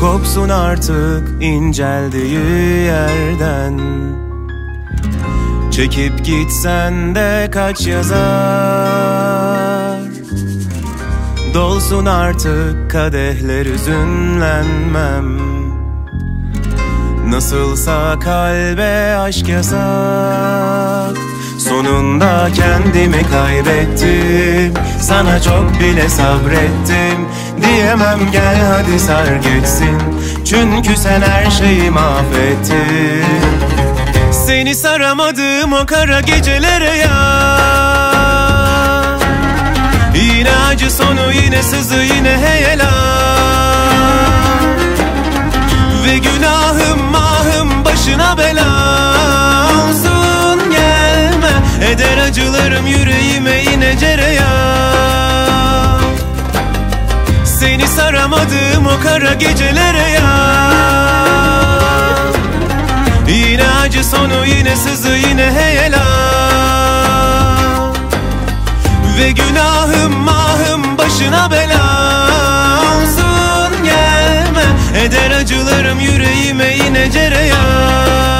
Kopsun artık inceldiği yerden. Çekip gitsen de kaç yazar. Dolsun artık kadehler, üzünlenmem. Nasılsa kalbe aşk yasak. Sonunda kendimi kaybettim. Sana çok bile sabrettim. Diyemem gel hadi sar geçsin. Çünkü sen her şeyi mahvettin. Seni saramadım o kara gecelere ya. Yine acı sonu, yine sızı, yine heyelan. Ve günahım mahım başına bela olsun, gelme. Eder acılarım yüreğime yine cereyan. Seni saramadım o kara gecelere ya. Yine acı sonu, yine sızı, yine heyelan. Ve günahım mahım başına bela olsun, gelme. Eder acılarım yüreğime yine cereyan.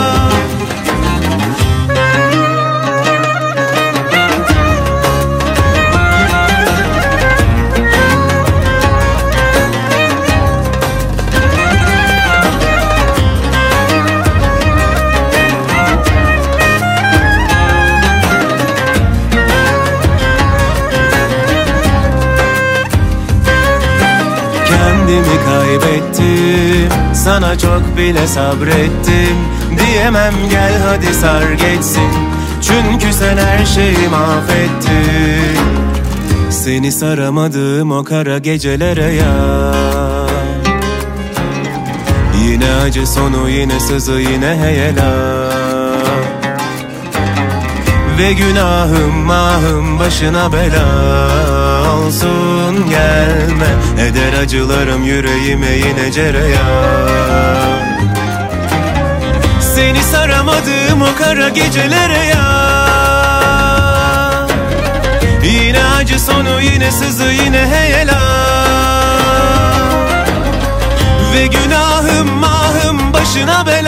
Kendimi kaybettim, sana çok bile sabrettim. Diyemem gel hadi sar geçsin. Çünkü sen her şeyi mahvettin. Seni saramadım o kara gecelere ya. Yine acı sonu, yine sızı, yine heyelan. Ve günahım mahım başına bela olsun, gelme. Eder acılarım yüreğime yine cereyan. Seni saramadım o kara gecelere ya. Yine acı sonu, yine sızı, yine heyelan. Ve günahım mahım başına bela